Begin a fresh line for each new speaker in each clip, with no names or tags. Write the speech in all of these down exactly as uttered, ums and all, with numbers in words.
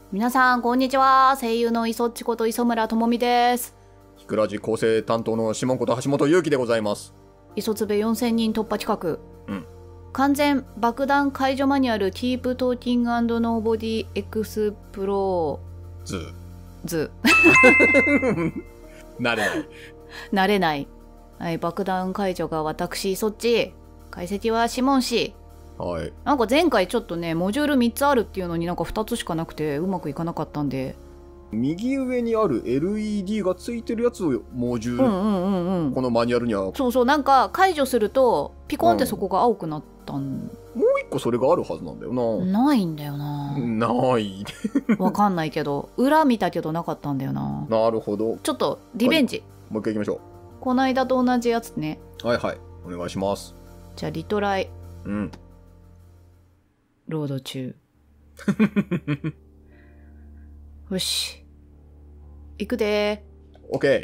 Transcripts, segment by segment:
皆さんこんにちは。声優の磯っちこと磯村智美です。
ひくらじ構成担当のシモンこと橋本祐希でございます。
磯つべよんせんにん突破企画、
うん、
完全爆弾解除マニュアル Keep Talking and Nobody エクスプロー
ズ
ズ
慣れない
慣れない、はい、爆弾解除が私そっち、解析はシモン氏。
はい、
なんか前回ちょっとねモジュールみっつあるっていうのになんかふたつしかなくてうまくいかなかったんで、
右上にある エルイーディー がついてるやつをモジュール、
うんうんうんうん、
このマニュアルには
そうそう、なんか解除するとピコンってそこが青くなったん、うん、
もう一個それがあるはずなんだよな。
ないんだよな。
ない
わかんないけど裏見たけどなかったんだよな。
なるほど、
ちょっとリベンジ、
はい、もう一回行きましょ
う。この間と同じやつね。
はいはい、お願いします。
じゃあリトライ、
うん
ロード中よし行くで
ー。 OK。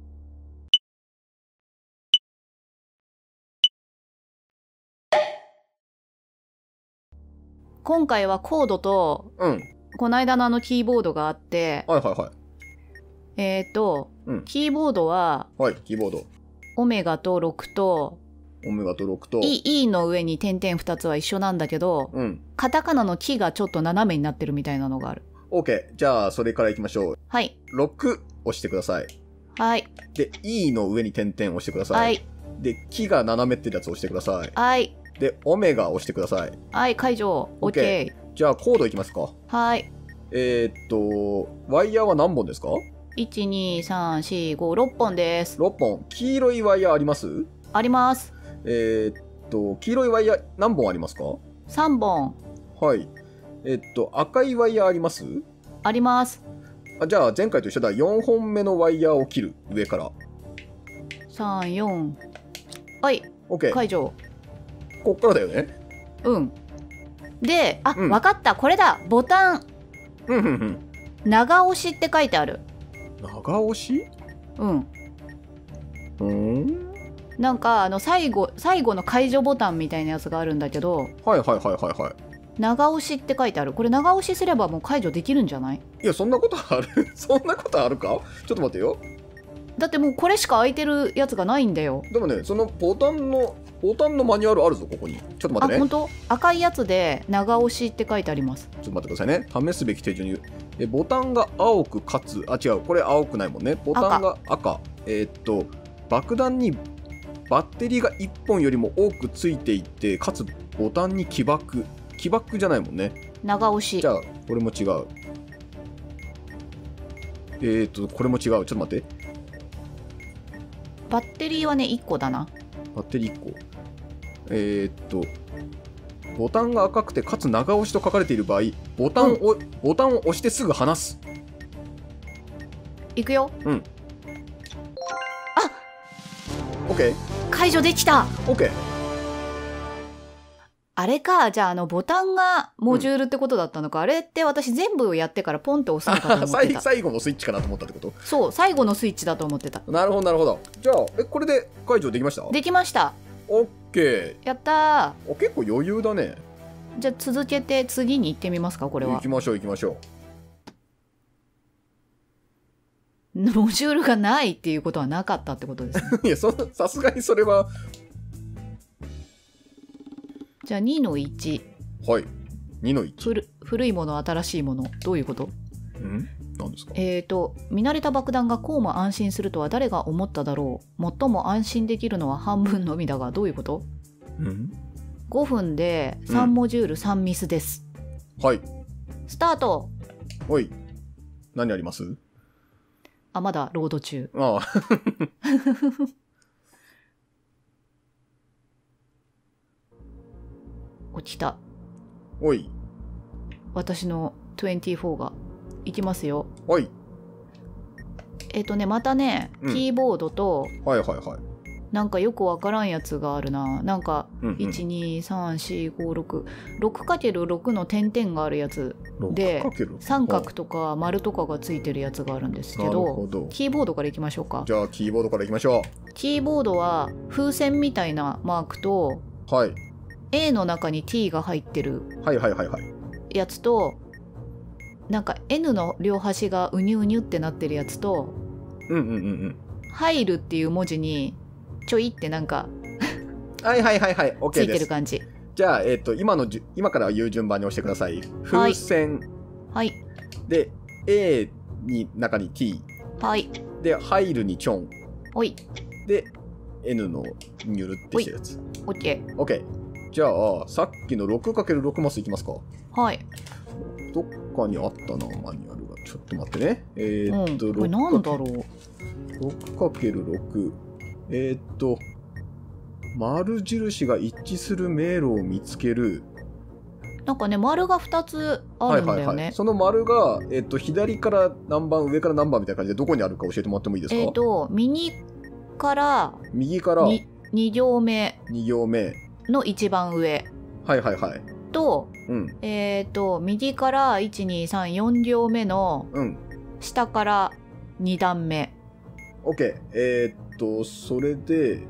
今回はコードと、
うん、
この間のあのキーボードがあって、
はいはいはい、
えっ、ー、と、うん、キーボードは、
はい、キーボード
オメガとろくと
オメガとろくと
E, E の上に点々ふたつは一緒なんだけど、うん、カタカナのキがちょっと斜めになってるみたいなのがある。
OK、 じゃあそれからいきましょう。
はい、
ろく押してください。
はい。
で E の上に点々押してください。はい。でキが斜めってるやつ押してください。
はい。で
オメガ押してください。
はい、解除。 OK。
じゃあコードいきますか。
はい。
えー、っとワイヤーは何本ですか？
いちにさんしごろっぽんです。
ろっぽん。黄色いワイヤーあります？
あります。
えー、っと黄色いワイヤー何本ありますか？
さんぼん。
はい。えー、っと赤いワイヤーあります？
あります。
あ、じゃあ前回と一緒だ。よんほんめのワイヤーを切る、上から
さん、よん。はい、
OK。
解除。
こっからだよね。
うん。で、あ、うん、分かった。これだ。ボタン。
うんうんうん。
長押しって書いてある。
長押し？
うん。
うん。
なんかあの最後最後の解除ボタンみたいなやつがあるんだけど。
はいはいはいはいはい。
長押しって書いてある。これ長押しすればもう解除できるんじゃない？
いや、そんなことあるそんなことあるか？ちょっと待ってよ。
だってもうこれしか空いてるやつがないんだよ。
でもね、そのボタンのボタンのマニュアルあるぞ、ここに。ちょっと待ってね。
あ、本当？赤いやつで長押しって書いてあります。
ちょっと待ってくださいね。試すべき手順。えボタンが青くかつ、あ、違う、これ青くないもんね。ボタンが 赤, 赤えー、っと爆弾にバッテリーがいっぽんよりも多くついていて、かつボタンに起爆起爆じゃないもんね。
長押し。
じゃあこれも違う。えー、っとこれも違う。ちょっと待って。
バッテリーはねいっこだな。
バッテリーいっこ。えー、っとボタンが赤くてかつ長押しと書かれている場合、ボタンを、うん、ボタンを押してすぐ離す。
いくよ。
うん。
あ、
OK。
解除できた。
OK。
あれか。じゃああのボタンがモジュールってことだったのか、うん、あれって私全部をやってからポンって押すのかと思ってた
最後のスイッチかなと思ったってこと？
そう、最後のスイッチだと思ってた。
なるほどなるほど。じゃあえこれで解除できました？
できました。
OK。
やったー。
結構余裕だね。
じゃあ続けて次に行ってみますか。これは
行きましょう行きましょ
う。モジュールがないっていうことはなかったってことですね
いや、そさすがにそれは。
じゃあにのいち。
はい、にのいち。
古, 古いもの新しいもの、どういうこと？
ん何ですか？
えーと見慣れた爆弾がこうも安心するとは誰が思っただろう。最も安心できるのは半分のみだが、どういうこと？
ん
ごふんでさんモジュールさんミスです、
うん、はい、
スタート。
おい、何あります？
あ、まだロード中。
ああ
起きた。
おい、
私のにじゅうよんがいきますよ。
おい。
えっ、ー、とねまたね、うん、キーボードと、
はいはいはい、
なんかよくわからんやつがあるな。なんか、うんうん、いちにさんしごろく ろくかけるろく の点々があるやつで、三角とか丸とかがついてるやつがあるんですけ ど, どキーボードからいきましょうか。
じゃあキーボードからいきましょう。
キーボードは風船みたいなマークと、
はい、
A の中に T が入ってる
はいはいはいはい
やつと、 なんか N の両端がうにゅうにゅってなってるやつと、
うんうんうんうん
入るっていう文字にちょいってなんか
はいはいはいはい OK です。
ついてる感じ。
じゃあ、えっと、今のじゅ今から言う順番に押してください。風船、
はい、
で A に中に T、
はい、
で入るにチョン、
おい、
で N のニュルってしたやつ。
オッケー。
OK。じゃあさっきの ろくかけるろく マスいきますか。
はい。
どっかにあったな、マニュアルが。ちょっと待ってね。えー、っと、
うん、これなんだろう。
ろくかけるろく。えー、っと、丸印が一致する迷路を見つける。
なんかね、丸がふたつあるんだよね。はいはいはい、
その丸が、えー、っと、左から何番、上から何番みたいな感じでどこにあるか教えてもらってもいいですか。
えー、っと、右から、
右から
に, に行目。
に行目。
の一番上。
はいはいはい。
と、
うん、
えっと右からいちにさんよん行目の下からに段目。
うん、OK。えー、っとそれで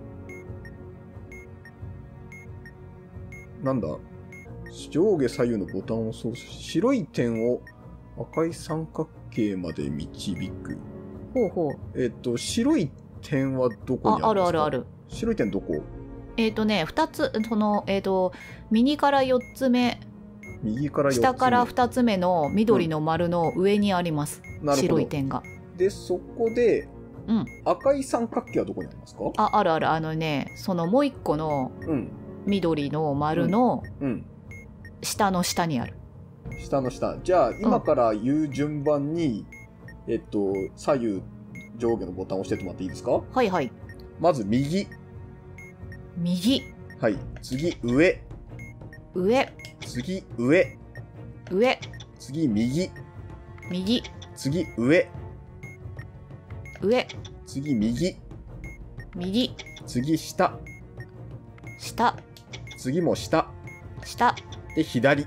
なんだ、上下左右のボタンを操作し白い点を赤い三角形まで導く。
ほうほう。
えー、っと白い点はどこにあるんですか。
あ、あるあるある。
白い点どこ。
えっとねふたつ、そのえっと右からよっつめ、
右からよっつめ、
下からふたつめの緑の丸の上にあります、うん、白い点が。
でそこで、
うん、
赤い三角形はどこにありますか。
あ、あるある。あのね、そのもう一個の緑の丸の下の下にある、
うんうん、下の下。じゃあ今から言う順番に、うん、えっと左右上下のボタンを押してもらっていいですか。
はいはい。
まず右。
右。
はい。次上。
上。
次上。
上。
次右。
右。
次上。
上。
次右。
右。
次下。
下。
次も下。
下。
で左。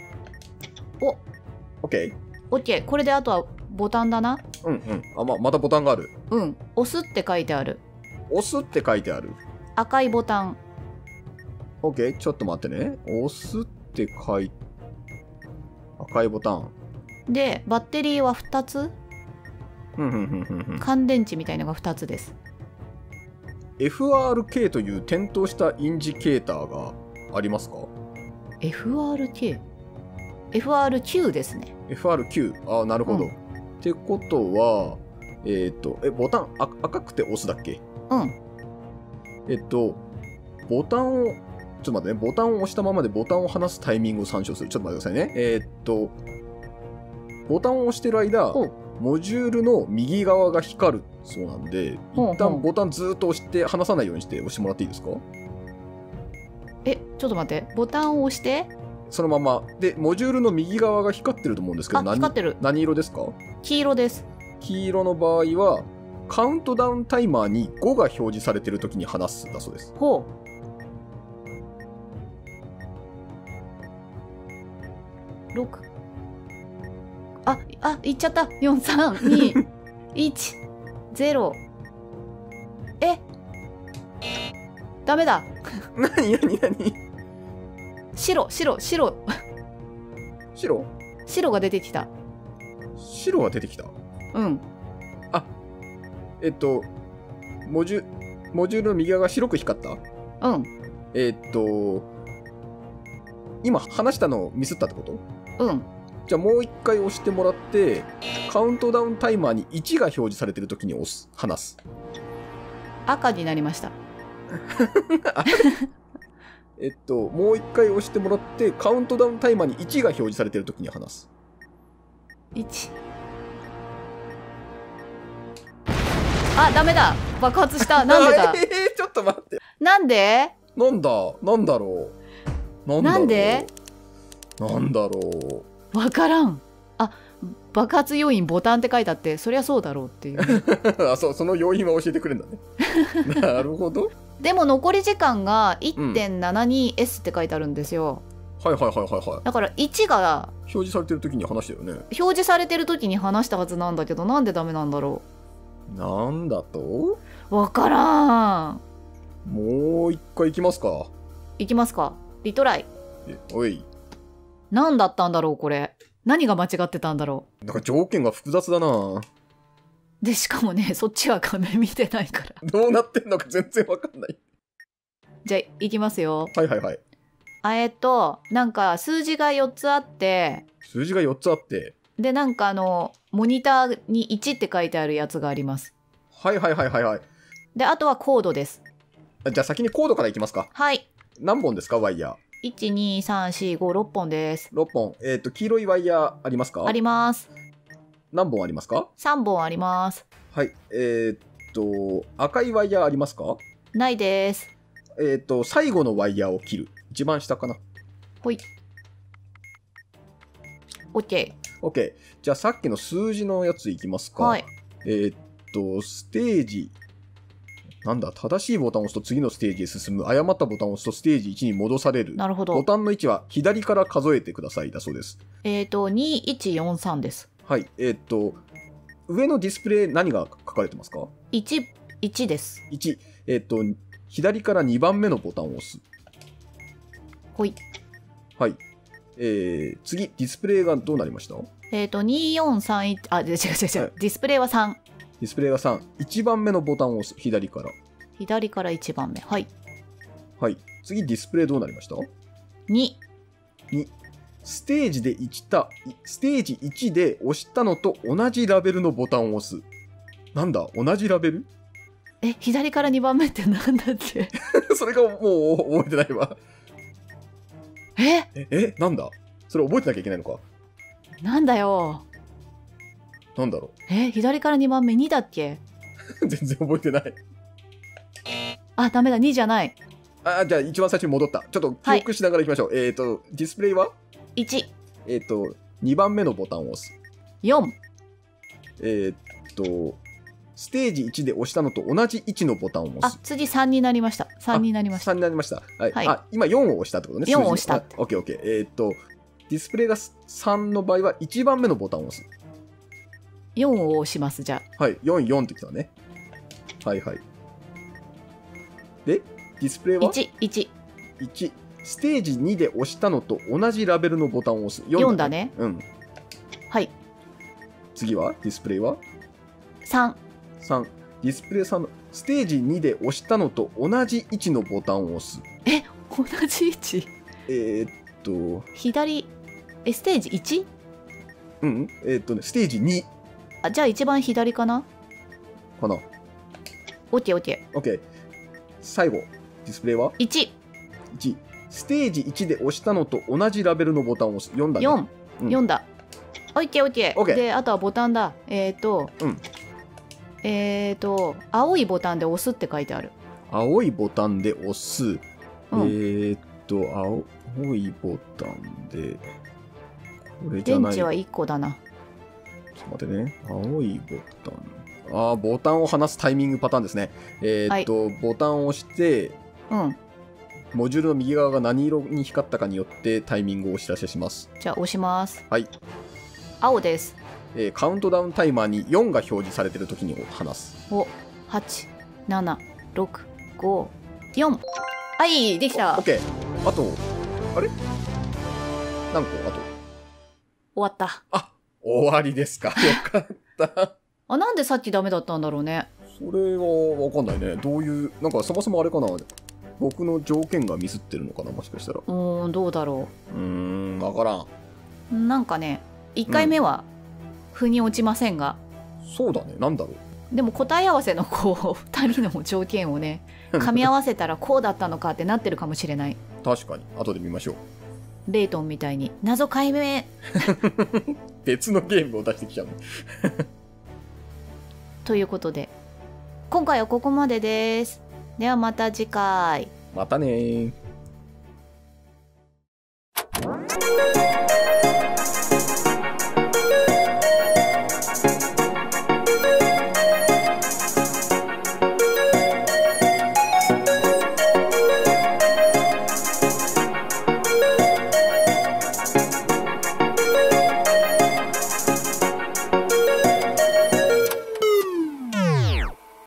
お。
OK。
OK。これであとはボタンだな。
うんうん。あ、ま、またボタンがある。
うん。押すって書いてある。
押すって書いてある。
赤いボタン。
OK。ちょっと待ってね。押すって書いて、赤いボタン。
で、バッテリーはふたつ。乾電池みたいのがふたつです。
エフアールケー という点灯したインジケーターがありますか。
エフアールケー？ エフアールキュー ですね。
エフアールキュー。ああ、なるほど。うん、ってことは、えっと、え、ボタンあ赤くて押すだっけ。
うん。
えっと、ボタンを、ちょっと待ってね、ボタンを押したままでボタンを離すタイミングを参照する。ちょっと待ってくださいね。えー、っと、ボタンを押してる間、モジュールの右側が光るそうなんで、一旦ボタンずっと押して離さないようにして押してもらっていいですか。
え、ちょっと待って、ボタンを押して、
そのまま。で、モジュールの右側が光ってると思うんですけど、
何、光ってる。
何色ですか。
黄色です。
黄色の場合は、カウントダウンタイマーにごが表示されてるときに離すだそうです。
ほう。ろく。あ、あ、いっちゃった。よん、さん、に、いち、ゼロ。え、ダメだ。
なになになに。
白、白、白。
白？
白が出てきた。
白が出てきた。
うん。
あ、えっと、モジュ、モジュールの右側が白く光った？
うん。
えっと、今話したのをミスったってこと？
うん。
じゃあもう一回押してもらって、カウントダウンタイマーにいちが表示されてるときに押す、離す。
赤になりました。
えっと、もう一回押してもらって、カウントダウンタイマーにいちが表示されてるときに離す。
いち。あ、ダメだ。爆発した。なんでだ。
えー、ちょっと待って。
なんで？
なんだ、なんだろう。なんだろう。
なんで？
なんだろ
う。わからん。あ、爆発要因ボタンって書いてあって、そりゃそうだろうっていう。
あ、そう、その要因は教えてくれるんだね。なるほど。
でも残り時間が いってんななにエス って書いてあるんですよ。
はいはいはいはいはい。
だからいちが
表示されてる時に話したよね。
表示されてる時に話したはずなんだけど、なんでダメなんだろ
う。なんだと？
わからん。
もう一回いきますか。
いきますか。リトライ。
え、おい。
なんだったんだろうこれ。 何が間違ってたんだろ
う。なんか条件が複雑だな。
でしかもね、そっちは画面見てないから
どうなってんのか全然わかんない。
じゃあいきますよ。
はいはいはい。
あえっとなんか数字がよっつあって、
数字がよっつあって、
でなんかあのモニターにいちって書いてあるやつがあります。
はいはいはいはいはい。
であとはコードです。
じゃあ先にコードからいきますか。
はい。
何本ですかワイヤー。
いちにさんしごろっぽんです。
ろっぽん。えっ、ー、と黄色いワイヤーありますか。
あります。
何本ありますか。
さんぼんあります。
はい。えっ、ー、と赤いワイヤーありますか。
ないです。
えっ、ー、と最後のワイヤーを切る。一番下かな。
ほい。OK。
OK。じゃあさっきの数字のやついきますか。
はい。
えっ、とステージなんだ、正しいボタンを押すと次のステージへ進む。誤ったボタンを押すとステージいちに戻される。
なるほど。
ボタンの位置は左から数えてくださいだそうです。
えっ、ー、と、にいちよんさんです。
はい。えっ、ー、と、上のディスプレイ何が書かれてますか。
いち、いちです。
いち。えっ、ー、と、左からにばんめのボタンを押す。
ほい。
はい。えー、次、ディスプレイがどうなりました。
えっ、ー、と、によんさんいち、あ、違う違う違う、はい、ディスプレイはさん。
ディスプレイがさん。いちばんめのボタンを押す。左から。
左からいちばんめ。はい。
はい。次、ディスプレイどうなりました。
に。
に。ステージでいちた、ステージいちで押したのと同じラベルのボタンを押す。なんだ同じラベル。
え、左からにばんめってなんだって
それがもう覚えてないわ。
え
え、え、なんだそれ覚えてなきゃいけないのか。
なんだよ。
なんだろう。
え、左からにばんめにだっけ
全然覚えてない。
あ、ダメだ、にじゃない。
あ、じゃあ一番最初に戻った。ちょっと記憶しながらいきましょう。はい、えっ、ー、と、ディスプレイはい
ち。
えっ、ー、と、にばんめのボタンを押す。
よん。
えっ、ー、と、ステージいちで押したのと同じ位置のボタンを押す。
あ、次さんになりました。さんになりました。
さんになりました。はい。
はい、
あ、今よんを押したってことね。
よんを押したって。
オッケーオッケー。えっ、と、ディスプレイがさんの場合はいちばんめのボタンを押す。
よんを押します、じゃ
あ。はい。よん、よんってきたね。はいはい。で、ディスプレイはい
ち、いち。
いち。ステージにで押したのと同じラベルのボタンを押す。
よんだね。
よんだね。
うん。はい。
次はディスプレイは
さん。
さん。ディスプレイさんのステージにで押したのと同じ位置のボタンを押す。
え、同じ位置。
えー、っと。
左、え、ステージ いち？
うん。えー、っとね、ステージに。
あ、じゃあ一番左かな
かな。
オッケーオッケ
ー。オッケー。最後、ディスプレイはい
ち。
いち。ステージいちで押したのと同じラベルのボタンを押す。よんだね。
よん。うん、よんだ。オッケーオッケー。で、あとはボタンだ。えっ、ー、と、
うん。
えっ、ー、と、青いボタンで押すって書いてある。
青いボタンで押す。うん、えー、っと、青いボタンで、これじゃない。
電池はいっこだな。
ちょっと待ってね。青いボタン。ああ、ボタンを離すタイミングパターンですね。えー、っと、はい、ボタンを押して、
うん。
モジュールの右側が何色に光ったかによってタイミングをお知らせします。
じゃあ押します。
はい。
青です。
えー、カウントダウンタイマーによんが表示されているときに離す。
お、はち、なな、ろく、ご、よん。はい、できた。
オッケー。あと、あれ何個あと。
終わった。
あ、終わりですか。よかった。
あ、なんでさっきダメだったんだろうね。
それはわかんないね。どういう、なんかそもそもあれかな。僕の条件がミスってるのかな、もしかしたら。
うーん、どうだろ
う。うーん、わから
ん。なんかね、いっかいめは腑に落ちませんが、
うん、そうだね、なんだろ
う。でも答え合わせのこうふたりの条件をね噛み合わせたらこうだったのかってなってるかもしれない。
確かに、後で見ましょう。
レイトンみたいに謎解明
別のゲームを出してきちゃう
ということで今回はここまでです。ではまた次回。
またねー。